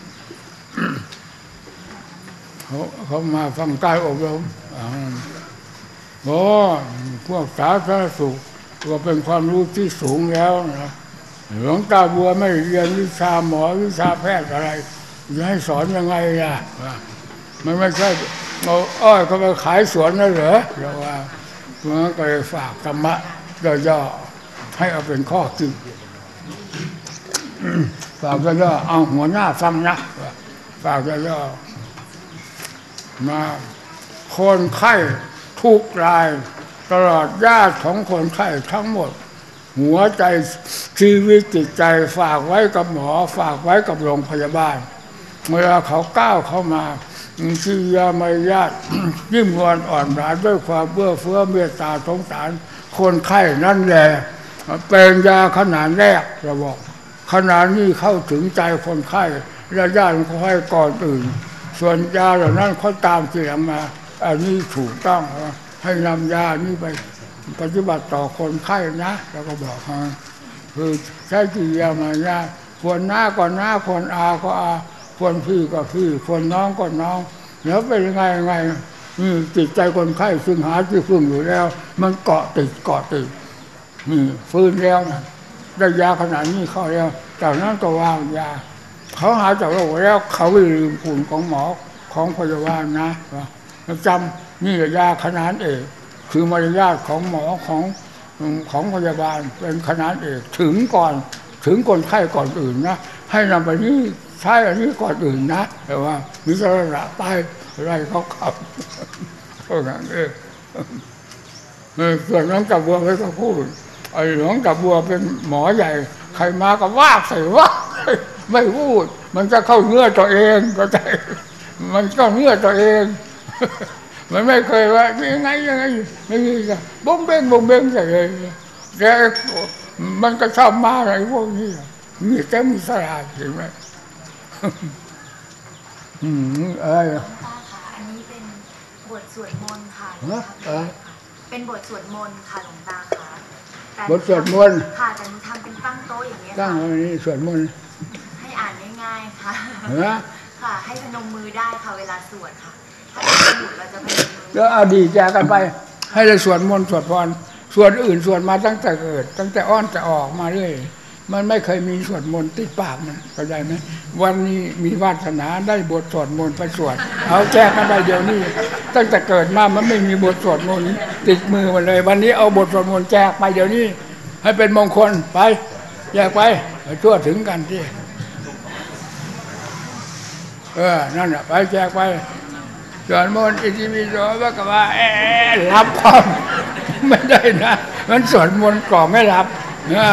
เขาเขามาฟังการอบรมโอ้พวกสาธารณสุขก็เป็นความรู้ที่สูงแล้วนะหลวงตาบัวไม่เรียนวิชาหมอวิชาแพทย์อะไรจะให้สอนยังไงล่ะมันไม่ใช่เอาอ้อยเขาไปขายสวนนั่นเหรอเราว่าเมื่อก็เลยฝากธรรมะย่อๆให้เอาเป็นข้อคิดฝากย่อๆเอาหัวหน้าฟังนะฝากย่อๆมาคนไข้ทุกรายตลอดญาติของคนไข้ทั้งหมดหัวใจชีวิตจิตใจฝากไว้กับหมอฝากไว้กับโรงพยาบาลเวลาเขาก้าวเข้ามาชียามายาทยิ่งงอนอ่อนหวานด้วยความเบื้อเฟื้อเมตตาสงสารคนไข้นั่นแหละเป็นยาขนาดแรกจะบอกขนาดนี้เข้าถึงใจคนไข้และญาติคนไข้ก่อนอื่นส่วนยาเหล่านั้นเขาตามเสียงมาอันนี้ถูกต้องให้นำยานี้ไปปฏิบัติต่อคนไข้นะแล้วก็บอกมาคือใช้กิริยามายาควรหน้าก็หน้าควรอาก็อาควรพี่ก็พี่ควรน้องก็น้องแล้วเป็นยังไงยังไงนี่จิตใจคนไข้ซึ่งหาที่พึ่งอยู่แล้วมันเกาะติดเกาะติดนี่ฟื้นแล้วนะได้ยาขนาดนี้เข้าแล้วจากนั้นก็วางยาเขาหาจากโรคแล้วเขาไม่ลืมคุณของหมอของพยาบาลนะจำนี่ยาขนาดเอกคือมารยาทของหมอของของพยาบาลเป็นขนาดเอกถึงก่อนถึงคนไข้ก่อนอื่นนะให้นำไปนี่ใช้อันนี้ก่อนอื่นนะแต่ว่ามิจฉาระไปอะไรเขาขับเพราะงั้นเองส่วนน้องกับบัวไม่ก็พูดไอ้น้องกับบัวเป็นหมอใหญ่ใครมาก็ว่าใส่ว่าไม่พูดมันจะเข้าเนื้อตัวเองก็ใจมันก็เนื้อตัวเองมันไม่เคยว่ายังไงยังไงไม่มีกันบ้งเบ้งบ้งเบ้งใส่เลยแกมันก็ชอบมาอะไรพวกนี้มีแค่มีสลาดเห็นไหมอืมเอ้ยหลวงตาค่ะอันนี้เป็นบทสวดมนต์ค่ะเป็นบทสวดมนต์ค่ะหลวงตาค่ะบทสวดมนต์ค่ะแต่หนูทำเป็นตั้งโต๊ะอย่างเงี้ยตั้งอันนี้สวดมนต์ให้อ่านง่ายๆค่ะค่ะให้พนมมือได้ค่ะเวลาสวดค่ะถ้าสมุดเราจะพนมมือแล้วเอาดีแจกันไปให้เราสวดมนต์สวดพรส่วนอื่นสวดมาตั้งแต่เกิดตั้งแต่อ้อนจะออกมาเรื่อยมันไม่เคยมีสวดมนต์ติดปากมันเข้าใจไหมวันนี้มีวาสนาได้บทสวดมนต์ไปสวดเอาแจกกันไปเดี๋ยวนี้ตั้งแต่เกิดมามันไม่มีบทสวดมนต์ติดมือมันเลยวันนี้เอาบทสวดมนต์แจกไปเดี๋ยวนี้ให้เป็นมงคลไปแจกไปทั่วถึงกันที่เออนั่นแหละไปแจกไปสวดมนต์อิติปิโสว่าก็ว่าเออรับความไม่ได้นะมันสวดมนต์ก่อไม่รับนะ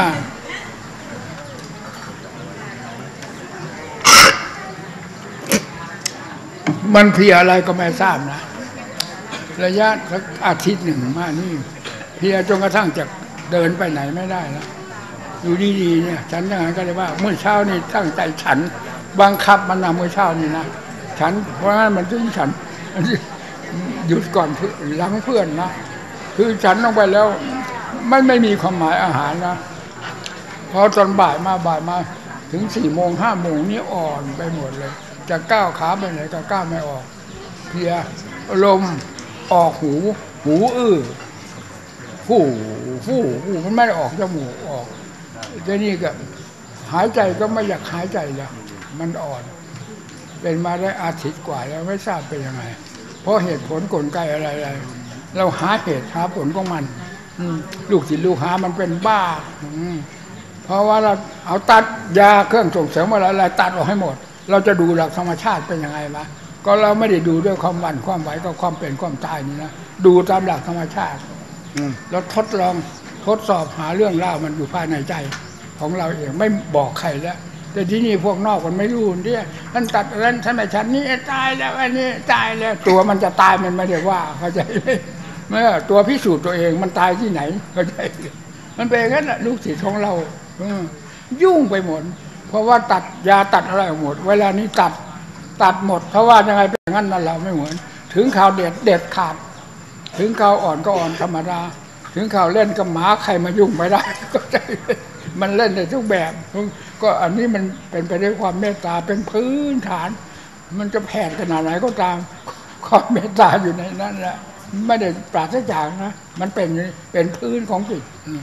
มันเพียอะไรก็ไม่ทราบนะระยะสักอาทิตย์หนึ่งมานี่เพียจนกระทั่งจะเดินไปไหนไม่ได้แล้วอยู่ดีๆเนี่ยฉันยังไงก็เลยว่าเมื่อเช้านี่ตั้งใจฉันบังคับมันนะเมื่อเช้านี่นะฉันเพราะงั้นมันถึงฉันหยุดก่อนหลังเพื่อนนะคือฉันลงไปแล้วไม่ไม่มีความหมายอาหารนะพอตอนบ่ายมาบ่ายมาถึงสี่โมงห้าโมงนี่อ่อนไปหมดเลยจะก้าวขาไปไหนก็ก้าวไม่ออกเพียลมออกหูหูอื้อฟู่ฟู่ฟู่มันไม่ได้ออกจมูกออกทีนี้ก็หายใจก็ไม่อยากหายใจแล้วมันอ่อนเป็นมาได้อาทิตย์กว่าแล้วไม่ทราบเป็นยังไงเพราะเหตุผลกลไกอะไรๆเราหาเหตุหาผลของมันลูกศิษย์ลูกหามันเป็นบ้าเพราะว่าเราเอาตัดยาเครื่องส่งเสริมอะไรๆตัดออกให้หมดเราจะดูหลักธรรมชาติเป็นยังไงวะก็เราไม่ได้ดูด้วยความหวั่นความไหวก็ความเป็นความตายนี่นะดูตามหลักธรรมชาติแล้วทดลองทดสอบหาเรื่องเล่ามันอยู่ภายในใจของเราเองไม่บอกใครแล้วแต่ที่นี่พวกนอกมันไม่รู้เนี่ยท่านตัดนั้นท่านไม่ฉันนี่ตายแล้วอันนี้ตายแล้วตัวมันจะตายมันไม่ได้ว่าเข้าใจไหมเมื่อตัวพิสูจน์ตัวเองมันตายที่ไหนเข้าใจมันเป็นงั้นแหละลูกศิษย์ของเรายุ่งไปหมดเพราะว่าตัดยาตัดอะไรหมดเวลานี้ตัดตัดหมดเพราะว่ายังไงเป็นงั้นนั่นเราไม่เหมือนถึงข่าวเด็ดเด็ดขาดถึงข่าวอ่อนก็อ่อนธรรมดาถึงข่าวเล่นกับหมาใครมายุ่งไม่ได้ก็ใจมันเล่นในทุกแบบก็อันนี้มันเป็นไปด้วยความเมตตาเป็นพื้นฐานมันจะแผ่ขนาดไหนก็ตามความเมตตาอยู่ในนั้นแหละไม่ได้ปราศจากนะมันเป็นเป็นพื้นของจิต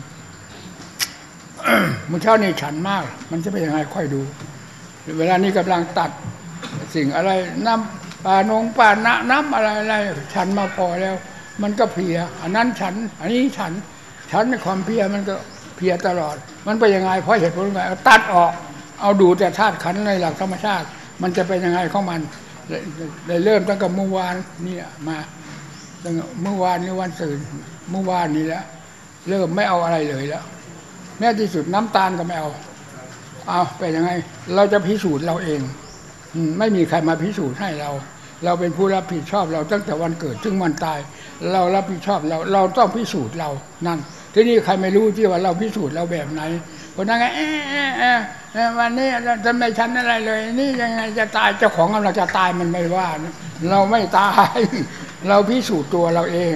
มื่อเช้านี่ฉันมากมันจะเป็นยังไงค่อยดูเวลานี้กำลังตัดสิ่งอะไรน้ำปลานงปลานะน้ำอะไรอะไรฉันมาพอแล้วมันก็เพลียอันนั้นฉันอันนี้ฉันฉันในความเพลียมันก็เพลียตลอดมันไปยังไงเพราะเหตุผลไงตัดออกเอาดูแต่ธาตุขันธ์ในหลักธรรมชาติมันจะเป็นยังไงของมันได้เริ่มตั้งแต่เมื่อวานนี่มาตั้งเมื่อวานนี่วันสื่อเมื่อวานนี้แล้วเริ่มไม่เอาอะไรเลยแล้วแม้ที่สุดน้ำตาลก็ไม่เอาเอาไปยังไงเราจะพิสูจน์เราเองไม่มีใครมาพิสูจน์ให้เราเราเป็นผู้รับผิดชอบเราตั้งแต่วันเกิดถึงวันตายเรารับผิดชอบเราเราต้องพิสูจน์เรานั่นที่นี่ใครไม่รู้ที่ว่าเราพิสูจน์เราแบบไหนคนนั้นไงเอ๊ะวันนี้เราจะไม่ชันอะไรเลยนี่ยังไงจะตายเจ้าของเราจะตายมันไม่ว่าเราไม่ตายเราพิสูจน์ตัวเราเอง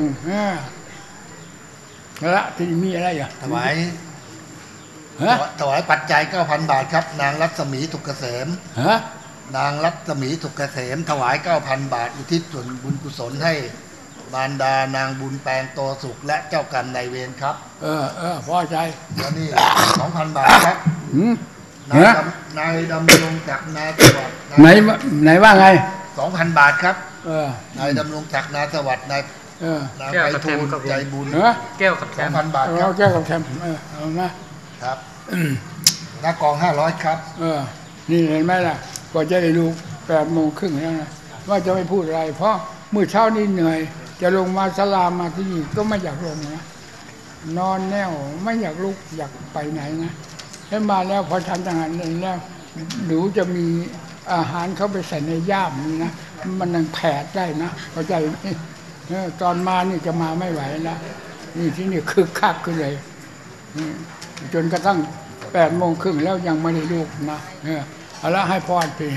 ละที่มีอะไรอ่ะถวายถวายปัจจัย เก้าพัน บาทครับนางรัศมีสุกเกษมฮะนางรัศมีสุกเกษมถวาย เก้าพัน บาทอุทิศส่วนบุญกุศลให้มารดานางบุญแปลงโตสุขและเจ้ากรรมนายเวรครับเออเออพอใจแล้วนี่ สองพัน บาทครับนายดำนายดำรงจากนาสวัสดิ์ไหนไหนว่าไงสองพัน บาทครับเออนายดำรงจากนาสวัสดิ์นายเออนายไปทูลใจบุญแก้วกับแชมสองพัน บาทครับแก้วกับแชมเออเอามาครับนากองห้าร้อยครับเออนี่เห็นไหมล่ะก็จะได้รู้แปดโมงครึ่งแล้วนะว่าจะไม่พูดอะไรเพราะมื้อเช้านี้เหนื่อยจะลงมาศาลามาที่นี่ก็ไม่อยากลงนะนอนแน่วไม่อยากลุกอยากไปไหนนะให้มาแล้วพอฉันทหารเองแล้วหนูจะมีอาหารเข้าไปใส่ในย่ามนี่นะมันยังแผดได้นะเข้าใจไหมตอนมานี่จะมาไม่ไหวแล้วนี่ที่นี่คึกคักขึ้นเลยจนกระทั่งแปดโมงครึ่งแล้วยังไม่ได้ลุกนะเอาละให้พรไป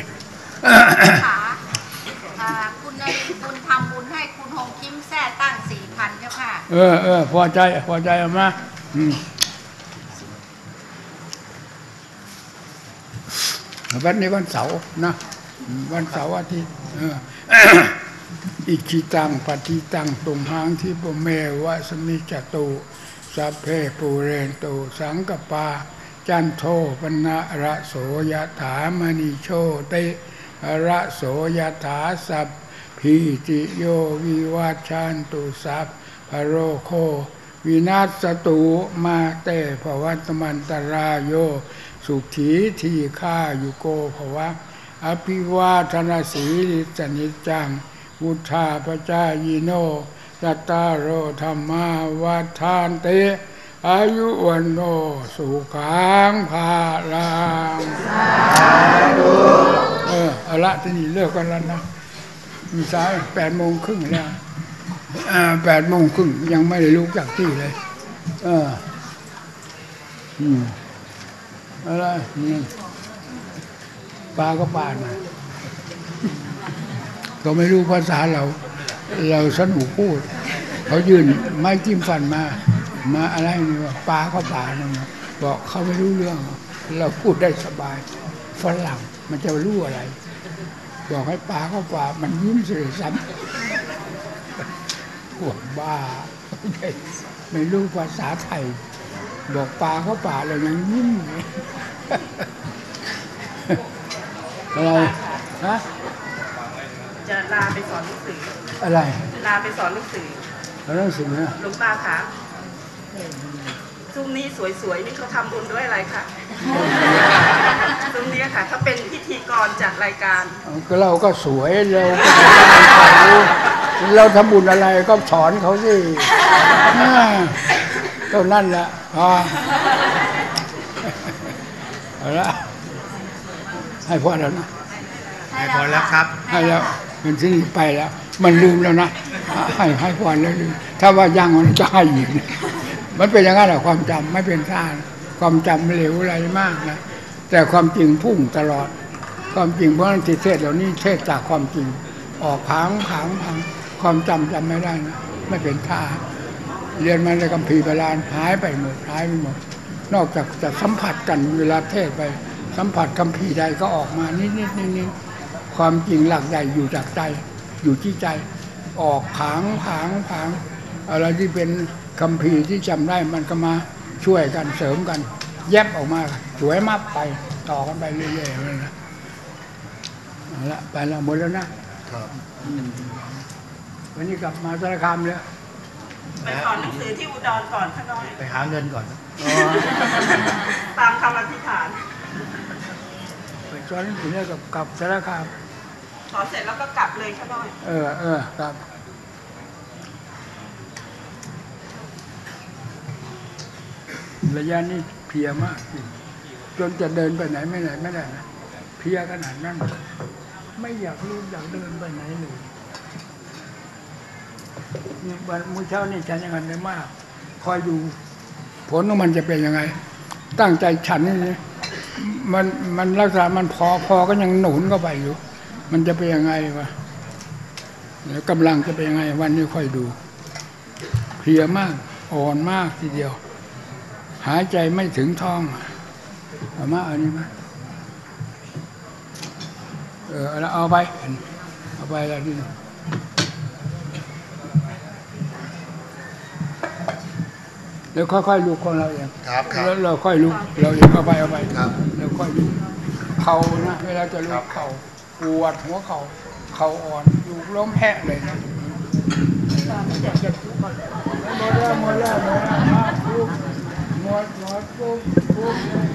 คุณนรินทร์บุญทำบุญให้คุณฮงคิมแท้ตั้งสี่พันเจ้าค่ะเออเออพอใจพอใจเอามาอืมวันนี้วันเสาร์นะวันเสาร์อาทิตย์อิจิตังปฏิตังตุมหังที่ปเมวะสมิจตุสัพเพปูเรนตุสังกปาจันโทปนะระโสยถามณีโชติระโสยถาสัพพิติโยวิวัชชันตุสัพพโรโควินาศตุมาเตภวัตมันตรายโยสุขีทีฆายุโกภวะอภิวาทนาสีลิสนิจังวุธาปจายโนจัตตารโอธรรมาวัฏานเตอายุวันโนสุขังภาลังเออเอาละที่นี่เลิกกันแล้วนะมีสายแปดโมงครึ่งแล้วอ่าแปดโมงครึ่งยังไม่ได้ลุกจากที่เลยเอออืมอะไรนี่ปลาก็ปลามาก็ไม่รู้ภาษาเราเราสนุกพูดเขายืนไม้จิ้มฟันมามาอะไรนี่ว่าปลาก็ปลาเนี่ยบอกเขาไม่รู้เรื่องเราพูดได้สบายฝรั่งมันจะรู้อะไรบอกให้ปลาก็ปลามันยิ้มเฉยซ้ำพวกบ้าไม่รู้ภาษาไทยบอกปลาก็ปลาเรายังยิ้มอะไรฮะจะลาไปสอนหนังสืออะไรลาไปสอนหนังสือแล้วหนังสือเนี่ยหลวงตาคะซุ้มนี้สวยๆนี่เขาทำบุญด้วยอะไรคะซุ้มนี้ค่ะถ้าเป็นพิธีกรจัดรายการก็เราก็สวยเราเราทำบุญอะไรก็สอนเขาสิเท่านั้นแหละพอเอาละให้พอแล้วนะให้พอแล้วครับให้แล้วมันที่นี่ไปแล้วมันลืมแล้วนะให้ให้พรแล้วลืมถ้าว่ายังมันจะให้อีกมันเป็นอย่างนั้นแหละความจำไม่เป็นท่าความจำเหลวอะไรมากนะแต่ความจริงพุ่งตลอดความจริงเพราะนั้นที่เทศเหล่านี้เทศจากความจริงออกผางผางผางความจำจำไม่ได้นะไม่เป็นท่าเรียนมาในคัมภีร์โบราณหายไปหมดหายไปหมดนอกจากจะสัมผัสกันเวลาเทศไปสัมผัสคัมภีร์ใดก็ออกมานิดนิดนิดนิดความจริงหลักใหญ่อยู่จากใจอยู่ที่ใจออกผางผางผางอะไรที่เป็นคัมภีร์ที่จำได้มันก็มาช่วยกันเสริมกันแยบออกมาสวยมัดไปต่อกันไปเรื่อยๆเลยนะเอาละไปแล้วหมดแล้วนะครับวันนี้กลับมาสารคามเลยไปสอนหนังสือที่อุดรก่อนข้างนอกไปหาเงินก่อนตามคำอธิษฐานสอนอยู่เนี่ยกับกับสารคามขอเสร็จแล้วก็กลับเลยค่ะน้อยเออเออครับระยะนี้เพลียมากจนจะเดินไปไหนไม่ไหนไม่ได้นะเพลียขนาดนั้นไม่อยากลุกอยากเดินไปไหนเลยนี่วันมื้อเช้านี่ฉันยังไงไม่มากคอยดูผลของมันจะเป็นยังไงตั้งใจฉันนี่มันมันรักษามันพอพอก็ยังหนุนเข้าไปอยู่มันจะเป็นยังไงวะแล้วกำลังจะเป็นยังไงวันนี้ค่อยดูเพลียมากอ่อนมากทีเดียวหายใจไม่ถึงท้องเอามาอันนี้มาเออแล้วเอาไปเอาไปแล้วนี่แล้วค่อยๆลุกของเราเองครับครับแล้วเราค่อยลุกเราเองเอาไปเอาไปครับแล้วค่อยลุกเข่านะเวลาจะลุกเข่าปวดหัวเข่าเข่าอ่อนลุกล้มแพะเลยนะหมดแล้วหมดแล้วหมดแล้วลุกหมดหมดลุกลุก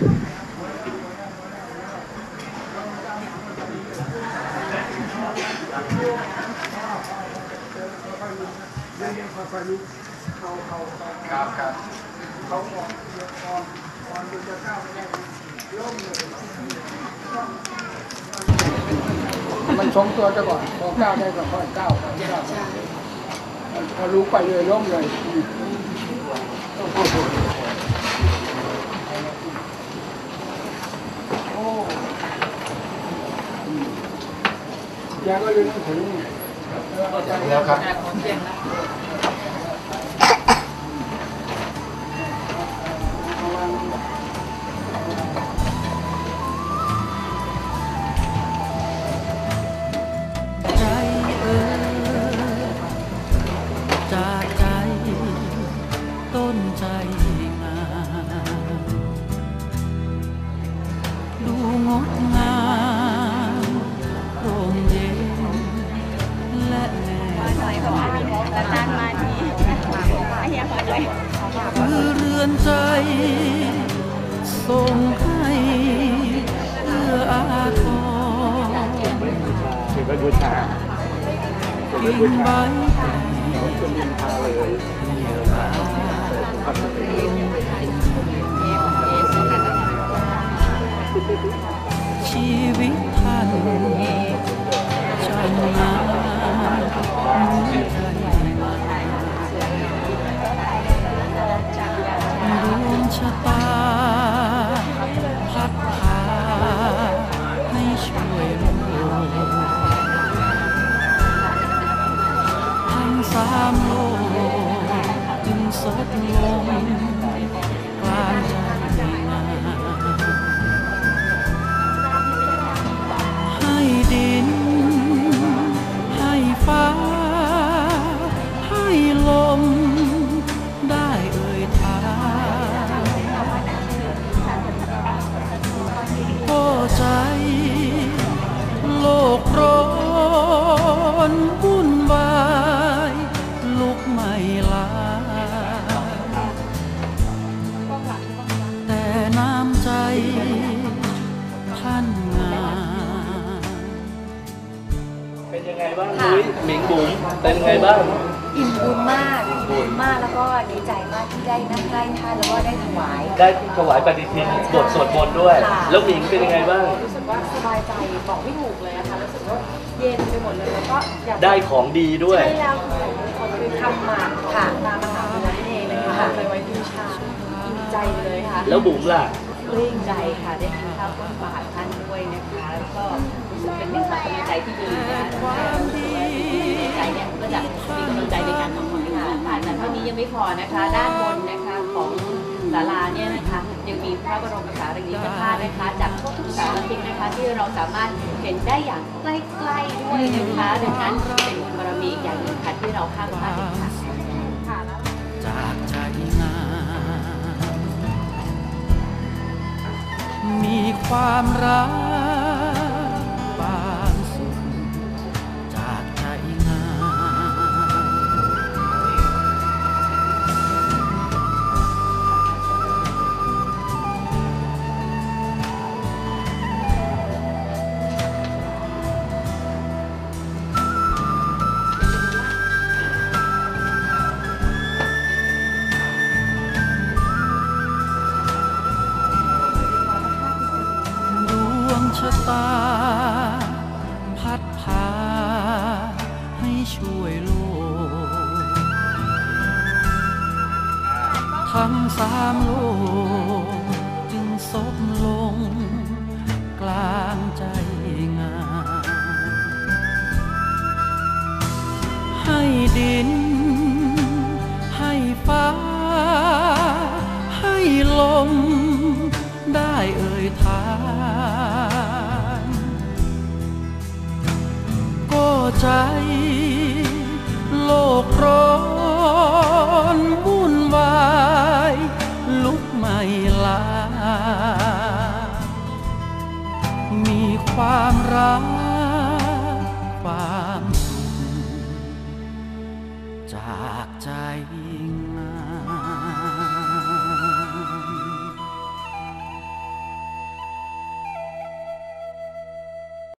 ค่อยๆลุกเขาเขาครับครับเขาออกเยอะอ่อนอ่อนจนจะก้าวไม่ได้ล้มเลยมันทรงตัวจะก่อนพอก้าวได้ก็ค่อยก้าวก้าวพอลุกไปเลยล้มเลยโอ้ยาก็เลยต้องถึงแล้วครับคือเรือนใจส่งให้เพื่ออาทรกินใบชีวิตท่านช่างงามดวงชะตาพัดพาให้ช่วยโลกทั้งสามโลกจึงสดลงกลางใจนาให้ดินให้ฟ้าให้ลมได้เอ่ยถามโอ้ใจโลกร้อนวุ่นวายลุกไม่ลาแต่น้ำใจท่านงามเป็นยังไงบ้างนุ้ยหมิงบุ๋มเป็นยังไงบ้างอิ่มบุญมากอิ่มบุญมากแล้วก็ดีใจมากที่ได้นั่งใกล้ท่านแล้วก็ได้ถวายได้ถวายปฏิทินบทสวดมนต์ด้วยแล้วหมิงเป็นยังไงบ้างรู้สึกว่าสบายใจบอกไม่ถูกเลยอะค่ะรู้สึกว่าเย็นไปหมดเลยแล้วก็อยากได้ของดีด้วยใช่แล้วคือทำมาค่ะตามมหาวิทยาลัยนั่นเองนะคะเลยไว้บูชาอิ่มใจเลยค่ะแล้วบุ๋มล่ะปลื้มใจค่ะได้ทานข้าวต้มบาตรท่านด้วยนะคะแล้วก็รู้สึกเป็นหนึ่งกำลังใจที่ดีนะใจเนี่ยก็จะมีกำลังใจในการทำงานค่ะแต่เท่านี้ยังไม่พอนะคะด้านบนนะคะของศาลาเนี่ยนะคะยังมีพระบรมสารีริกธาตุนะคะจากทั่วทุกสารทิศนะคะที่เราสามารถเห็นได้อย่างใกล้ๆด้วยนะคะดังนั้นเป็นบุญบารมีอย่างหนึ่งค่ะที่เราข้ามพลาดค่ะจากใจงามมีความรักบางสุดจากใจงามพัดพาให้ช่วยโลกทั้งสามโลกจึงซบลงกลางใจงานให้ดินให้ฟ้าให้ลมได้เอ่ยถามก็ใจโลกร้อนวุ่นวายลุกไม่ลามีความรัก